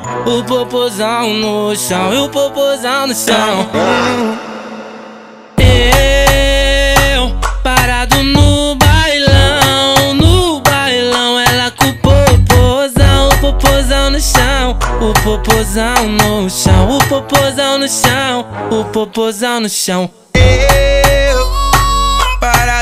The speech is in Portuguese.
o popozão no chão e o popozão no chão. Eu parado no bailão, ela com o popozão no chão, o popozão no chão, o popozão no chão, o popozão no chão. Eu parado